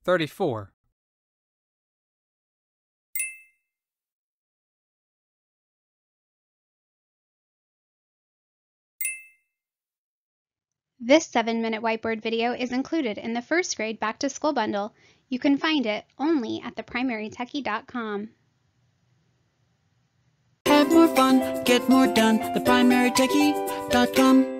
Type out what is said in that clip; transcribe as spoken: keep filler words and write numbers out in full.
thirty-four. This seven minute whiteboard video is included in the first grade Back to School bundle. You can find it only at the primary techie dot com. Have more fun, get more done, the primary techie dot com.